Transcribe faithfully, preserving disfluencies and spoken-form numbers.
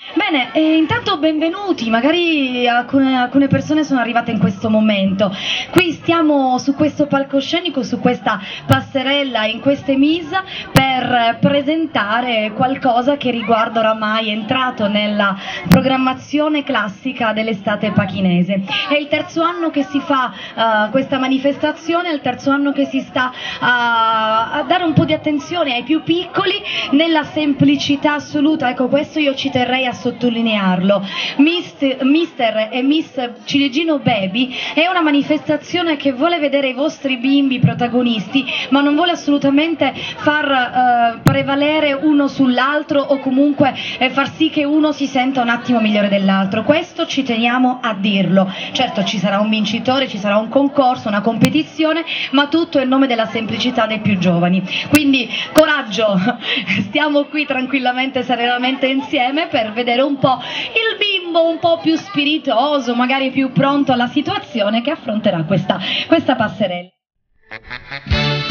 Bene, e intanto benvenuti, magari alcune, alcune persone sono arrivate in questo momento. Qui stiamo su questo palcoscenico, su questa passerella, in queste mise, per presentare qualcosa che riguarda oramai è entrato nella programmazione classica dell'estate pachinese. È il terzo anno che si fa uh, questa manifestazione, è il terzo anno che si sta uh, a dare un po' di attenzione ai più piccoli nella semplicità assoluta. Ecco, questo io ci terrei a sottolinearlo. Mister, Mister e Miss Ciliegino Baby è una manifestazione che vuole vedere i vostri bimbi protagonisti, ma non vuole assolutamente far eh, prevalere uno sull'altro o comunque eh, far sì che uno si senta un attimo migliore dell'altro. Questo ci teniamo a dirlo. Certo, ci sarà un vincitore, ci sarà un concorso, una competizione, ma tutto in nome della semplicità dei più giovani. Quindi coraggio, stiamo qui tranquillamente, serenamente insieme per vedere un po' il bimbo un po' più spiritoso, magari più pronto alla situazione che affronterà questa, questa passerella.